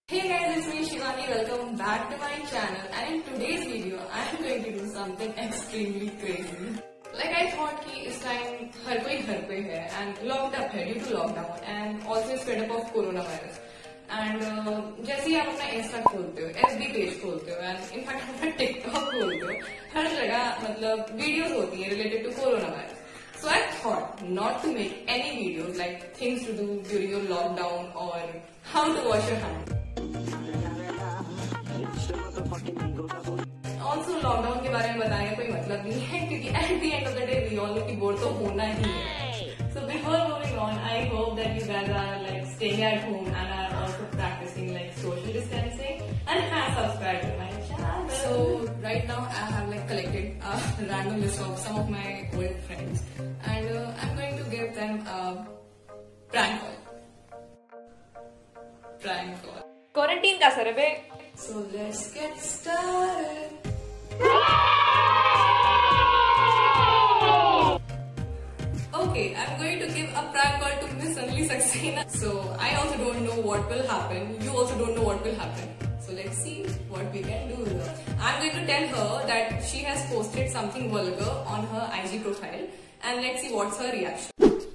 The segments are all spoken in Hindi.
Hey guys, it's me Shivani. Welcome back to my channel, and in today's video I am going to do something extremely crazy. Like I thought कि इस time हर कोई घर पे है and locked up है due to lockdown and also spread up of coronavirus. And जैसे ही आप अपना इंस्टा खोलते हो, FB पेज खोलते हो and in fact अपना TikTok खोलते हो, हर जगह मतलब वीडियोस होती है related to coronavirus. So I thought not to make any videos like things to do during your lockdown or how to wash your hands. Also lockdown के बारे में बताने का कोई मतलब नहीं है क्योंकि at the end of the day we all की बोर तो होना ही है. So before moving on I hope that you guys are like staying at home and are also practising like social distancing and have subscribe to my channel. So right now I have like collected a random list of some of my old friends and I am going to give them a prank call. Quarantine का सर बे. So let's get started. Okay, I'm going to give a prank call to Miss Anjali Saxena. So I also don't know what will happen. You also don't know what will happen. So let's see what we can do. I'm going to tell her that she has posted something vulgar on her IG profile, and let's see what's her reaction.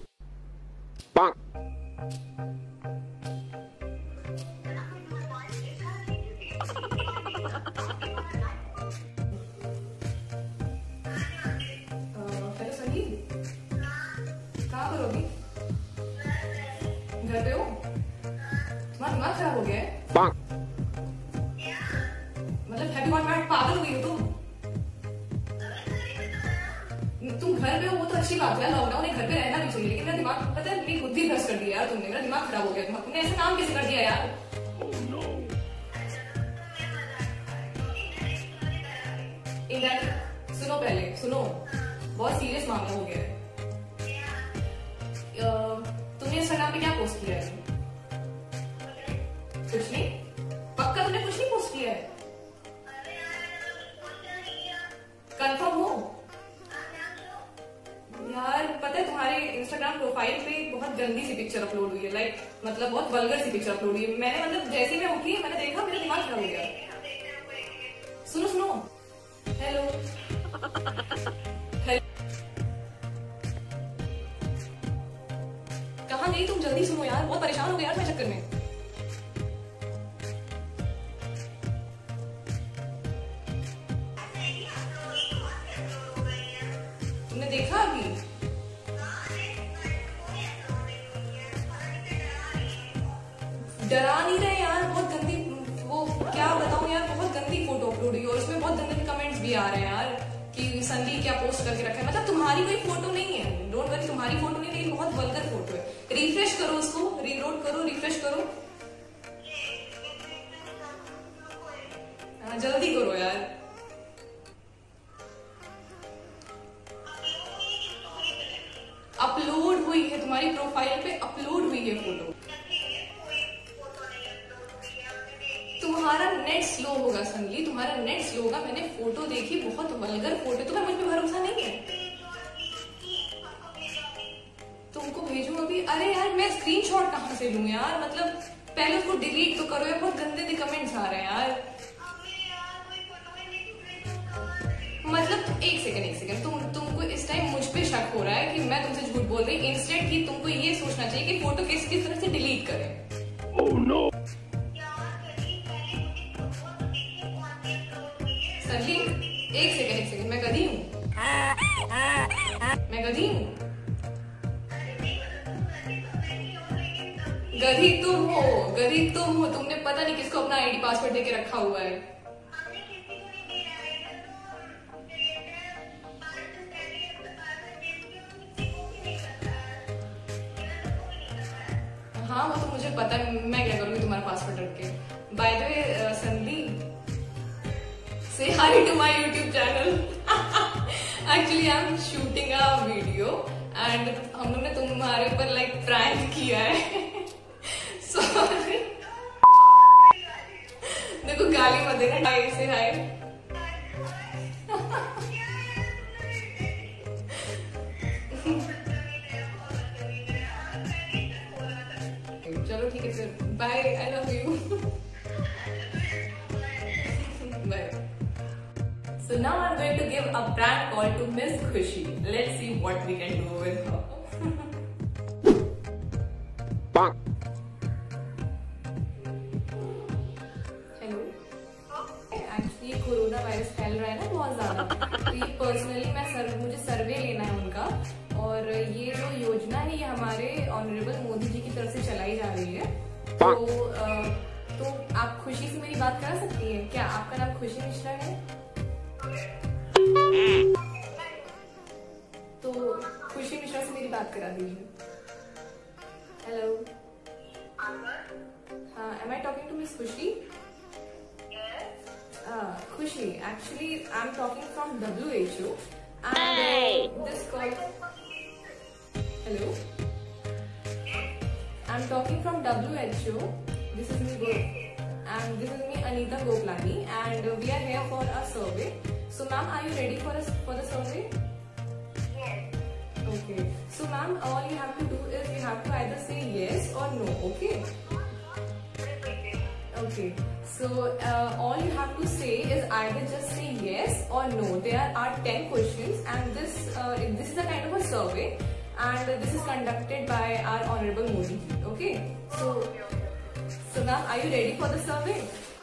घर पे हो? तुम्हारा दिमाग खराब हो गया है? मतलब हैप्पी बर्थडे पागल हो गई हो तुम घर पे हो वो तो अच्छी बात है. लॉकडाउन है घर पे रहना भी चाहिए लेकिन मेरा दिमाग पता है मेरी बुद्धि भ्रष्ट कर दिया यार तुमने. मेरा दिमाग खराब हो गया. तुमने ऐसा काम कैसे कर दिया यार? सुनो पहले सुनो बहुत सीरियस मामला हो गया है. तुमने इंस्टाग्राम पे क्या पोस्ट किया है? कुछ नहीं? पक्का तुमने कुछ नहीं पोस्ट किया है? कंफर्म हो? यार पता है तुम्हारे इंस्टाग्राम प्रोफाइल पे बहुत गंदी सी पिक्चर अपलोड हुई है. लाइक मतलब बहुत वल्गर सी पिक्चर अपलोड हुई है. मैंने मतलब जैसे ही मैं उठी मैंने देखा मेरा दिमाग खराब हो गया. सुनो सुनो हेलो कहाँ गई तुम? जल्दी सुनो यार बहुत परेशान हो गया यार मैं चक्कर में. तुमने देखा अभी? डरा नहीं रहे यार. बहुत गंदी वो क्या बताऊं यार बहुत गंदी फोटो अपलोड हुई और उसमें बहुत गंदे कमेंट्स भी आ रहे हैं यार कि संदी क्या पोस्ट करके रखा है. मतलब तुम्हारी कोई फोटो नहीं है. डोंट वरी तुम्हारी फोटो नहीं लेकिन बहुत वल्गर फोटो है. रिफ्रेश करो उसको. रीलोड करो. रिफ्रेश करो. हाँ जल्दी करो यार. अपलोड हुई है तुम्हारी प्रोफाइल पे. अपलोड हुई है फोटो. तुम्हारा नेट स्लो होगा संगली. तुम्हारा नेट स्लो होगा. मैंने फोटो देखी बहुत वल्गर फोटो. तुम्हें मुझ पे भरोसा नहीं है? तुमको भेजूं अभी? अरे यार मैं स्क्रीनशॉट कहाँ से लूं यार. मतलब पहले उसको डिलीट तो करो यार. बहुत गंदे कमेंट्स आ रहे हैं यार. मतलब एक सेकंड तुमको इस टाइम मुझ पे शक हो रहा है कि मैं तुमसे झूठ बोल रही. इंस्टेंट कि तुमको ये सोचना चाहिए कि फोटो किस तरह से डिलीट करें. oh, no. संगली एक सेकंड मैं गधी हूँ. मैं गधी हूँ. गधी तुम हो. तुमने पता नहीं किसको अपना आईडी पासवर्ड देके रखा हुआ है. हाँ वो तो मुझे पता है. मैं क्या करूंगी तुम्हारा पासवर्ड रख के. बाय द वे संदी say hi to my YouTube channel. Actually I'm shooting a video and हम लोग ने तुम्हारे ऊपर like prank किया है. Sorry. देखो गाली मत देना. हाय से हाय. चलो ठीक है फिर bye. I love you. now I'm going to give a prank call to Miss Khushi. Let's see what we can do with her. Hello, actually corona virus फैल रहा है ना बहुत ज्यादा, तो ये पर्सनली मुझे सर्वे लेना है उनका, और ये जो योजना है ये हमारे ऑनरेबल मोदी जी की तरफ से चलाई जा रही है। तो आप खुशी से मेरी बात करा सकती हैं क्या? आपका नाम खुशी मिश्रा है? तो खुशी मिश्रा से मेरी बात करा दीजिए। हेलो, हाँ, am I talking to Miss Khushi? Khushi, actually I'm talking from WHO and this call. Hello, I'm talking from WHO. This is me and this is me Anita Goplani, and we are here for a survey. So ma'am, are you ready for the survey? Yes. Okay. So ma'am, all you have to do is you have to either say yes or no. Okay. Okay. So all you have to say is either just say yes or no. There are 10 questions, and this is a kind of a survey, and this is conducted by our Honorable Modi ji. Okay. So now, are you ready for the survey?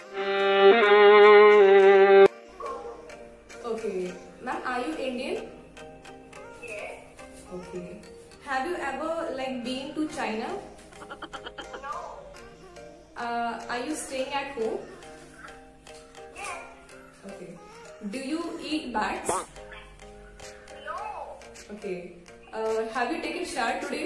Okay. Ma'am, are you Indian? Yes. Okay. Have you ever been to China? No. Are you staying at home? Yes. Okay. Do you eat bats? No. Okay. Have you taken shower today?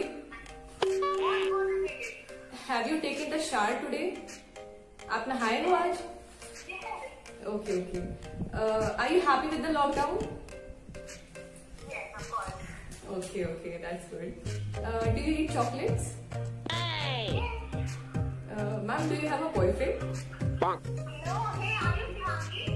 Have you taken the shower today? आप नहाए हो आज? Okay, okay. Are you happy with the lockdown? Yes, of course. Okay, okay, that's good. Do you eat chocolates? Yes. Ma'am, do you have a boyfriend? No. Hey, are you hungry?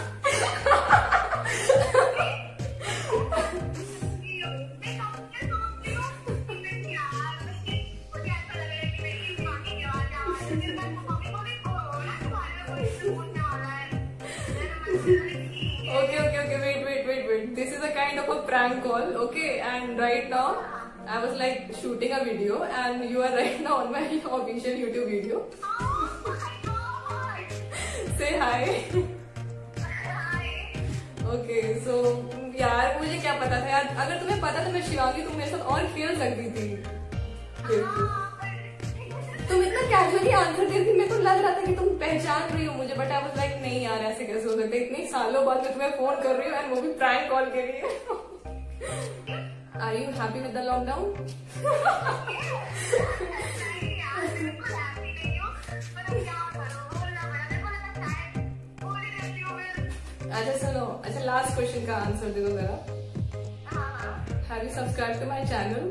Okay, wait. This is a kind of a prank call, okay? And right now, I was shooting a video, and you are right now on my official YouTube video. Say hi. Hi. Okay, so यार मुझे क्या पता था यार, अगर तुम्हें पता तो मैं शिवांगी तुम मेरे साथ और खेल सकती थी। तुम इतना कैजुअली आंसर दे रही थी, मेरे को लग रहा था कि तुम पहचान रही हो मुझे, बट आई वाज लाइक नहीं यार, ऐसे कैसे हो सकता है, इतने सालों बाद मैं तुम्हें फोन कर रही हूँ एंड वो भी प्रैंक कॉल के लिए। Are you happy with the lockdown? अच्छा सुनो, अच्छा लास्ट क्वेश्चन का आंसर दे दो जरा। Have you subscribe to my channel?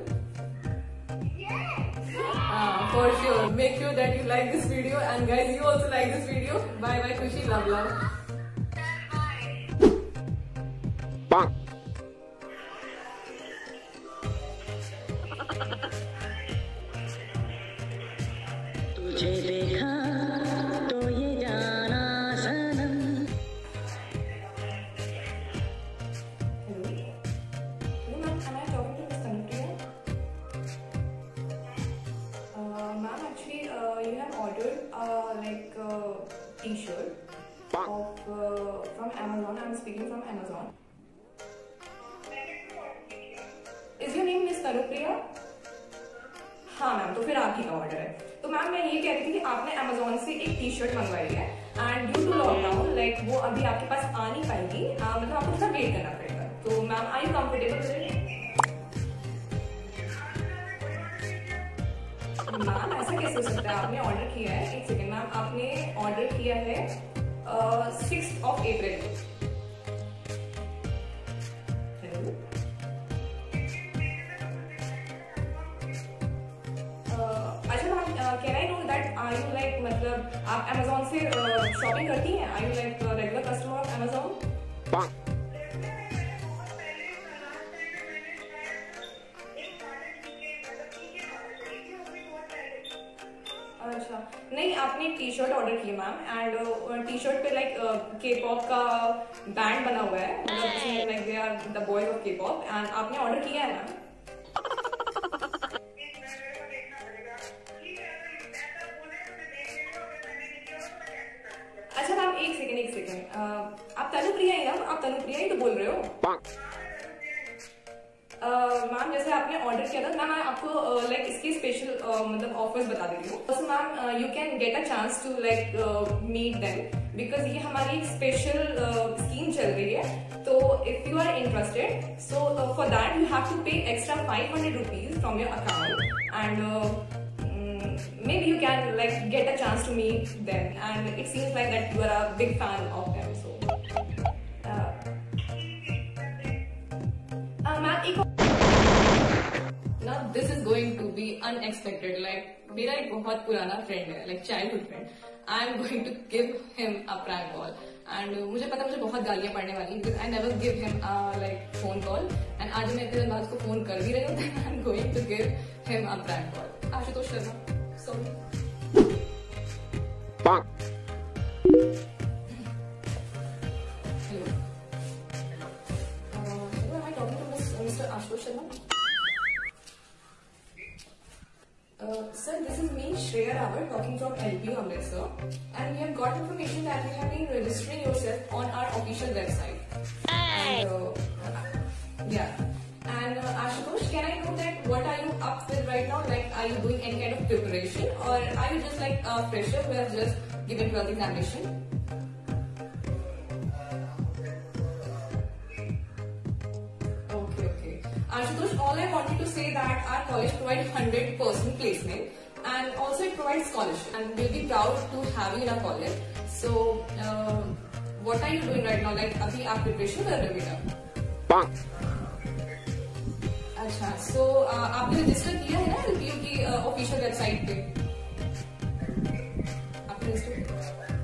For sure. Make sure that you like this video, and guys, you also like this video. Bye bye, Khushi. Love. तुझे देखा तो ये जाना सनम। Hello, ma'am. Am I talking to Miss Tanupriya? Ma'am, actually, you have ordered T-shirt from Amazon. I'm speaking from Amazon. Is your name Miss Tanupriya? हाँ मैम, तो फिर आप ही का ऑर्डर है। तो मैम मैं ये कह रही थी कि आपने Amazon से एक टी-शर्ट मंगवाई है, एंड ड्यू टू लॉकडाउन वो अभी आपके पास आ नहीं पाएगी, मतलब आपको थोड़ा वेट करना पड़ेगा। तो ma'am, are you comfortable with it? Ma'am ऐसा कैसे हो सकता है, आपने ऑर्डर किया है, एक सेकेंड मैम, आपने ऑर्डर किया है 6th of April। अच्छा ma'am, can I know that are you मतलब आप Amazon से शॉपिंग करती हैं? Are you regular customer of Amazon? अच्छा, नहीं आपने आपने एक टी शर्ट ऑर्डर की मैम एंड टी शर्ट पे लाइक के पॉप का बैंड बना हुआ है, मतलब इसमें like they are the boys of K pop and आपने ऑर्डर किया है मैम। अच्छा मैम एक सेकेंड आप तनुप्रिया ही ना, आप तनुप्रिया ही तो बोल रहे हो मैम। जैसे आपने ऑर्डर किया था ना, मैं आपको लाइक इसकी स्पेशल मतलब ऑफर्स बता देती हूँ। तो ma'am you can get a chance to like meet them because ये हमारी एक स्पेशल स्कीम चल रही है। तो if you are interested so for that you have to pay extra 500 rupees from your account and maybe you can like get a chance to meet them and it seems like that you are a big fan of them, so now this is going to be unexpected. Like मेरा एक बहुत पुराना फ्रेंड है, like childhood friend. I am going to give him a prank call and मुझे पता मुझे बहुत गालियां पड़ने वाली because I never give him a like phone call and आज मैं इतने बाद उसको फोन कर भी रही हूँ then I am going to give him a prank call. Ashutosh Sharma, sorry. Hello. Hello, am I talking to Mr. Ashutosh Sharma? Sir, this is me, Shreya Rawat, talking from LP Amritsar, and we have got information that you have been registering yourself on our official website. And yeah. And Ashutosh, can I know that what are you up with right now? Like, are you doing any kind of preparation, or are you just like a fresher who has just given 12th examination? Okay. Ashutosh, all I wanted to say that our college provides 100% placement and also it provides scholarship, and we'll be proud to have you in our college. So, what are you doing right now? Like, अभी आप preparation कर रहे हो बेटा? अच्छा, सो आपने रजिस्टर किया है ना एलपीयू की ऑफिशियल वेबसाइट पे? आपने रजिस्टर किया?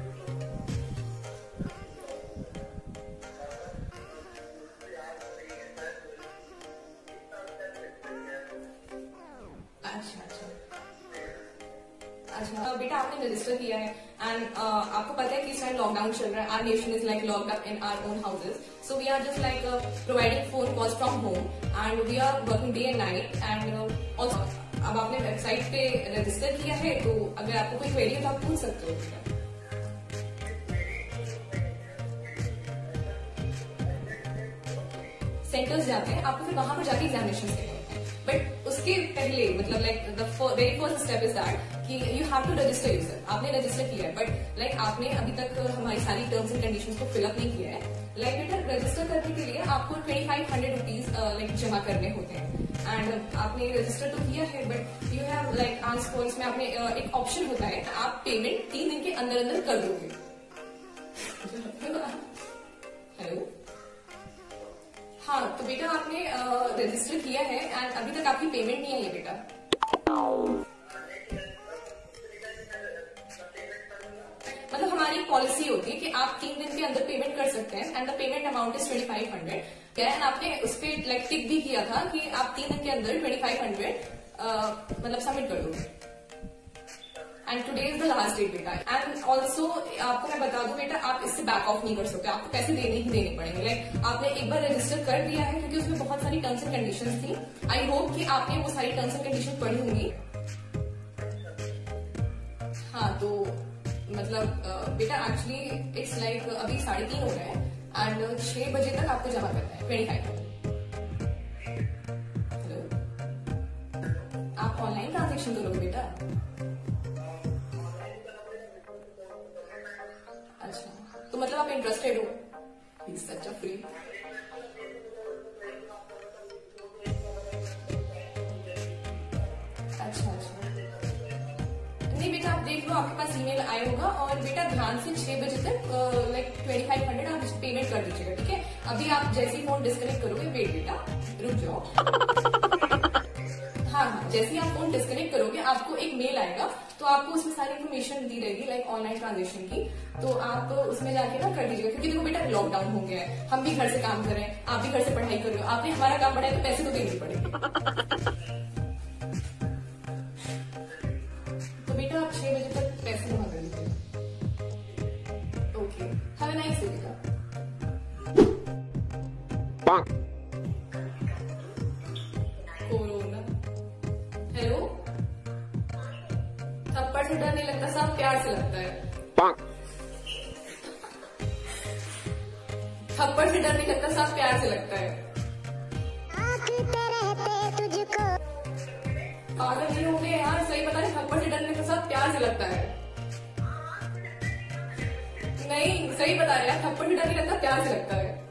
अच्छा बेटा आपने रजिस्टर किया है एंड आपको पता है कि इस टाइम लॉकडाउन चल रहा है, our nation is like locked up in our own houses, so we are just like providing phone calls from home and we are working day and night and also अब आपने वेबसाइट पे रजिस्टर किया है तो अगर आपको कोई क्वेरी है तो आप पूछ सकते हो बेटा। सेंटर्स जाते हैं, आपको फिर वहां पर जाके एग्जामिनेशन देने होते हैं, बट उसके पहले मतलब like the very first step is that कि you have to register user. आपने रजिस्टर किया है बट लाइक आपने अभी तक हमारी सारी टर्म्स एंड कंडीशंस को फिलअप नहीं किया है। लाइक बेटा रजिस्टर करने के लिए आपको 2500 रुपीज लाइक जमा करने होते हैं एंड आपने रजिस्टर तो किया है but you have like asked for, इसमें आपने एक ऑप्शन होता है आप पेमेंट 3 दिन के अंदर अंदर कर दोगे। हेलो, हाँ तो बेटा आपने रजिस्टर किया है एंड अभी तक आपकी पेमेंट नहीं आई है बेटा। मतलब हमारी पॉलिसी होती है कि आप 3 दिन के अंदर पेमेंट कर सकते हैं and the payment amount is 2500 and आपने उस पर लाइक टिक भी किया था कि आप 3 दिन के अंदर 2500 मतलब सबमिट कर दोगे and today is the last date बेटा। एंड ऑल्सो आपको मैं बता दूं बेटा आप इससे बैक ऑफ नहीं कर सकते, आपको पैसे देने ही देने पड़ेंगे। लाइक आपने एक बार रजिस्टर कर दिया है क्योंकि उसमें बहुत सारी टर्म्स एंड कंडीशंस थी, आई होप कि आपने वो सारी टर्म्स एंड कंडीशन पढ़ी होंगी। हाँ तो मतलब बेटा एक्चुअली इट्स लाइक अभी 3:30 हो रहे हैं एंड 6 बजे तक आपको जमा करना है 25। हेलो, आप ऑनलाइन ट्रांजेक्शन करोगे बेटा? अच्छा तो मतलब आप इंटरेस्टेड हो? Please such a free. अच्छा नहीं बेटा आप देख लो, आपके पास ईमेल आया होगा और बेटा ध्यान से 6 बजे तक लाइक 2500 आप पेमेंट कर दीजिएगा, ठीक है? अभी आप जैसे ही फोन डिस्कनेक्ट करोगे, वेट बेटा रुक जाओ। हाँ जैसे ही आप फोन डिस्कनेक्ट करोगे आपको एक मेल आएगा, तो आपको उसमें सारी इन्फॉर्मेशन दी रहेगी लाइक ऑनलाइन ट्रांजेक्शन की, तो आप उसमें जाके ना कर दीजिएगा। क्योंकि देखो बेटा लॉकडाउन हो गया है, हम भी घर से काम कर रहे हैं, आप भी घर से पढ़ाई कर रहे हो, आपने हमारा काम बढ़ाया तो पैसे तो देने पड़ेंगे। तो बेटा आप 6 बजे तक पैसे जमा कर दीजिए। Have a nice day. Corona. Hello, थप्पड़ से डर नहीं लगता, सब प्यार से लगता है। थप्पड़ से डर नहीं लगता, सब प्यार से लगता है। पागल नहीं हो गए यार, सही बता रहे, थप्पड़ से डर नहीं लगता, सब प्यार से लगता है। नहीं, सही बता रहे यार, थप्पड़ से डर नहीं लगता, प्यार से लगता है।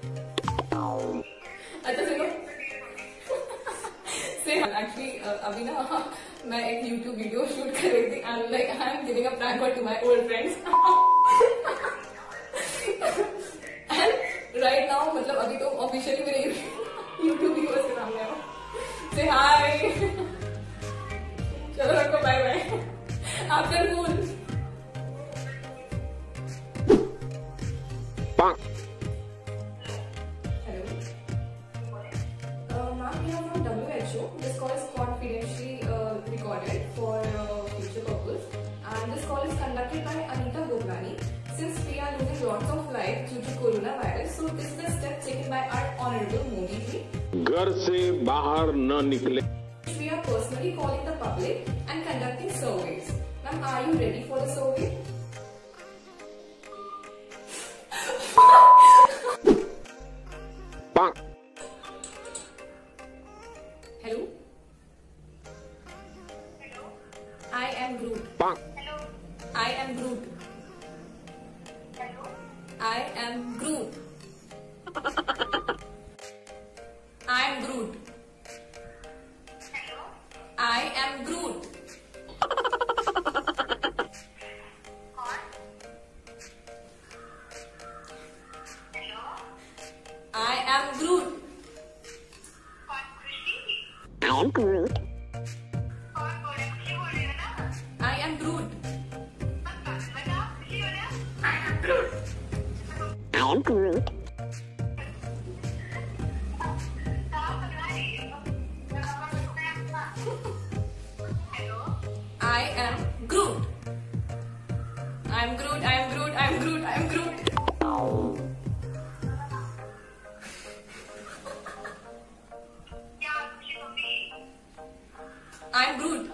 अच्छा सुनो, एक्चुअली अभी ना मैं एक YouTube वीडियो शूट कर रही थी and like I am giving a prank call to my old friends and right now मतलब अभी तो ऑफिशियली मेरे YouTube व्यूअर्स के सामने हो। से हाय, चलो रखो, bye bye, after cool. This call is confidentially recorded for future purpose, and this call is conducted by Anita Gopani. Since we are losing lots of life due to coronavirus, so this is a step taken by our honorable Modi ji. घर से बाहर न निकले. We are personally calling the public and conducting surveys. Ma'am, are you ready for the survey? Hello. I am Groot. Hello. I am Groot. Hello. I am Groot. I am Groot. Hello. I am Groot. कौन? Hello. I am Groot. कौन खुशी? I'm Groot. कौन बोल रहे? खुशी बोल रहे हो ना? I am Groot. बताओ, खुशी हो रहा? I am Groot. कहाँ पकड़ा रही हो? Hello. I am Groot. I am Groot. I am Groot. I am Groot. I am Groot. क्या खुशी होगी? I am Groot.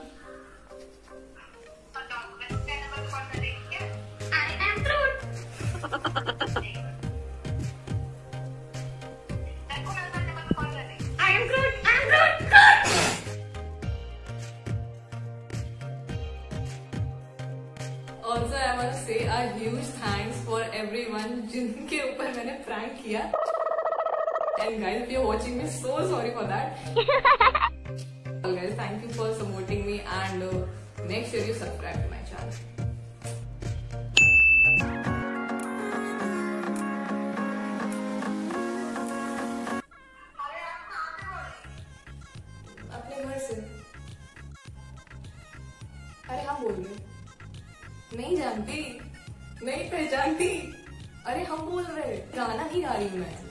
बताओ, मैं क्या नंबर कॉल कर रही हूँ क्या? I am Groot. मैं कौन सा नंबर कॉल कर रही हूँ? I am Groot. I am Groot. Groot. Also, I want to say a huge thanks for everyone जिनके ऊपर मैंने prank किया. And guys, if you're watching me, so sorry for that. Well, guys, thank you for supporting me and make sure you subscribe to my channel. अपने घर से. अरे हम बोल रहे. नहीं जानती, नहीं पहचानती. अरे हम बोल रहे, गाना ही गा रही हूँ मैं.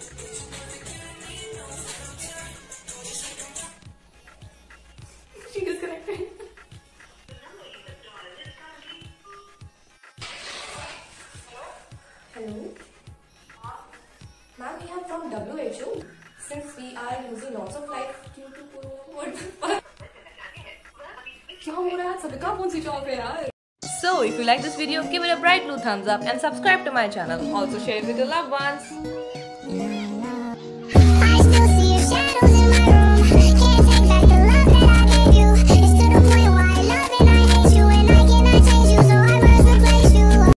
She disconnected. Hello. Ma'am, we are from WHO. Since we are losing lots of life due to corona. What the fuck? क्या हो रहा है? सबका फोन स्विच ऑफ है यार. So, if you like this video, give it a bright blue thumbs up and subscribe to my channel. Also share it with your loved ones.